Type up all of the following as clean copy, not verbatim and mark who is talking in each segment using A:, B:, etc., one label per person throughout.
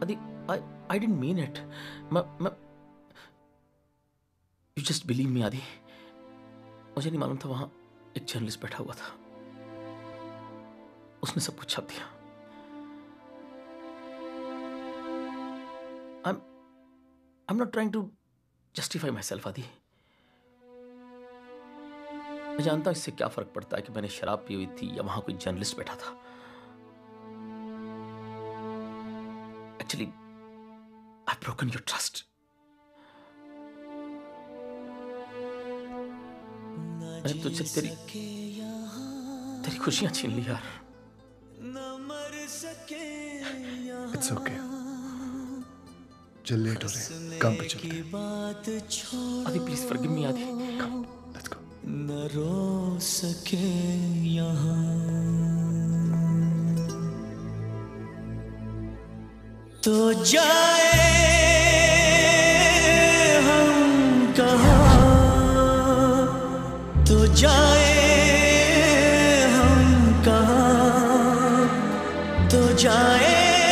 A: आदि, I didn't mean it. You just believe me आदि. मुझे नहीं मालूम था वहां एक जर्नलिस्ट बैठा हुआ था. उसने सब कुछ छाप दिया. I'm not trying to justify myself आदि. मैं जानता हूं इससे क्या फर्क पड़ता है कि मैंने शराब पी हुई थी या वहां कोई जर्नलिस्ट बैठा था. Actually, I've broken your trust. मैंने तुझसे तेरी खुशियां छीन ली यार.
B: It's okay. चल लेट हो रहे, काम पे चलते हैं.
A: आदि प्लीज फॉरगिव मी आदि.
B: Come, let's go.
C: न रो सके यहाँ तो जाए हम कहाँ, तो जाए हम कहाँ, तो जाए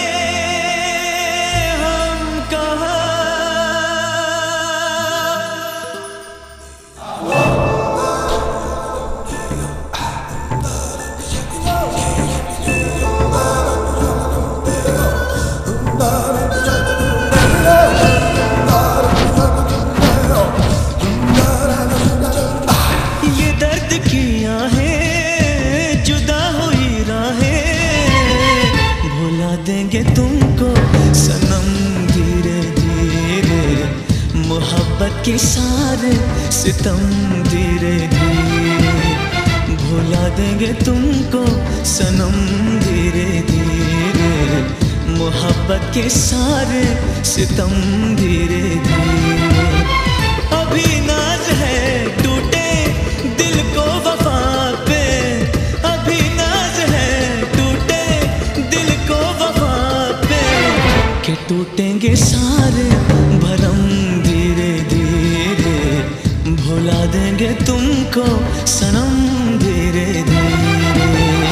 C: तुमको सनम धीरे धीरे, मोहब्बत के सारे सितम धीरे धीरे, भुला देंगे तुमको सनम धीरे धीरे, मोहब्बत के सारे सितम धीरे धीरे. अभी नाज है टूटे दिल को वफा पे, अभी नाज है टूटे दिल को वफा पे, के टूटेंगे सारे भरम धीरे धीरे, भुला देंगे तुमको सनम धीरे धीरे.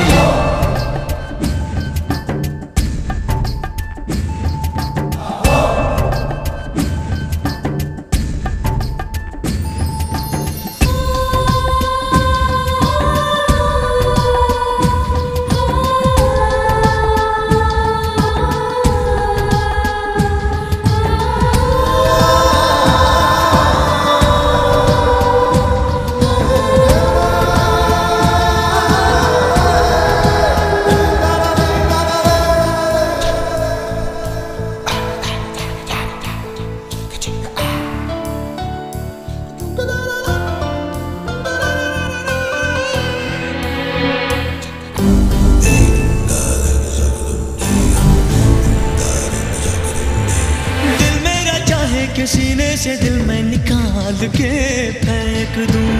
C: सीने से दिल में निकाल के फेंक दूं,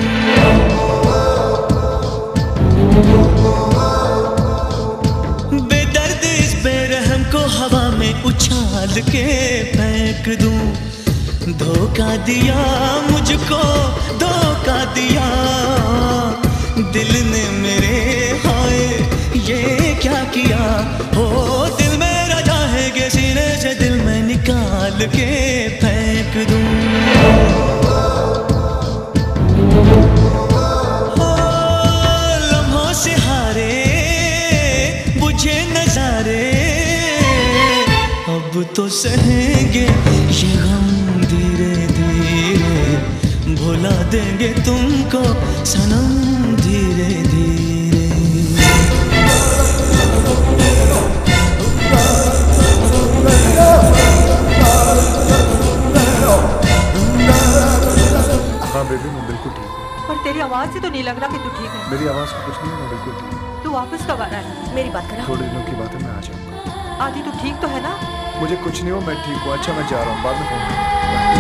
C: बेदर्द इस बेरहम को हवा में उछाल के फेंक दूं. धोखा दिया मुझको, धोखा दिया दिल ने मेरे, हाय ये क्या किया. हो दिल मेरा चाहेगे सीने से दिल में निकाल के फेंक दूं. लम्हों से हारे बुझे नजारे, अब तो सहेंगे ये गम धीरे धीरे, भुला देंगे तुमको सनम धीरे धीरे.
B: हाँ बेबी, मैं बिल्कुल ठीक हूँ.
D: पर तेरी आवाज से तो नहीं लग रहा कि तू ठीक है.
B: मेरी आवाज को कुछ नहीं है, मैं बिल्कुल ठीक हूँ.
D: तू वापस कब आ रहा है? मेरी बात करा.
B: थोड़े दिनों की बात है, मैं आ जाऊंगा.
D: आदि तू ठीक तो है ना?
B: मुझे कुछ नहीं हो, मैं ठीक हूँ. अच्छा मैं जा रहा हूँ, बाद में फोन करूँगा.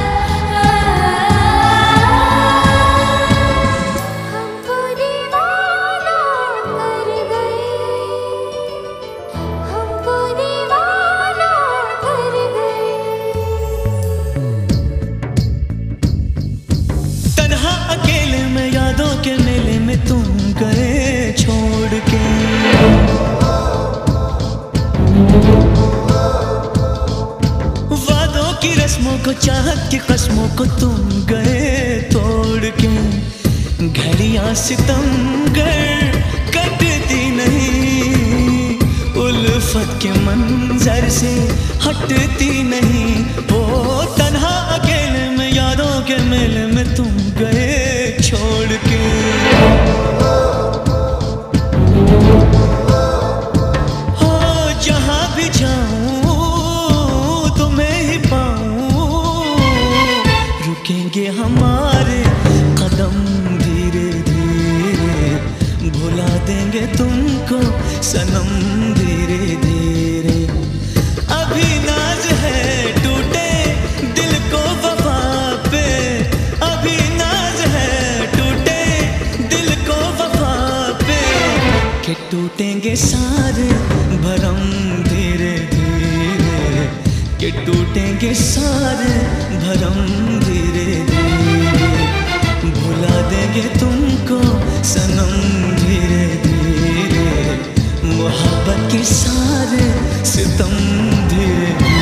C: के मेले में तुम गए छोड़ के, कस्मों को, चाहत की कस्मों को तुम गए तोड़ के। घड़ियां सितमगर कटती नहीं, उल्फत के मंजर से हटती नहीं। ओ तन्हा अकेले में यादों के मेले में तुम गए छोड़ के। हो जहां भी जाऊं तुम्हें ही पाऊं, रुकेंगे हमारे कदम धीरे धीरे, भुला देंगे तुमको सनम धीरे धीरे। अभी नाज है टूटे दिल को वफा पे, अभी नाज है टूटे दिल को वफा पे, कि टूटेंगे सारे भरम धीरे धीरे, कि टूटेंगे सारे भरम धीरे धीरे। भुला देंगे तुमको सनम धीरे धीरे, मोहब्बत के सारे सितम धीरे धीरे।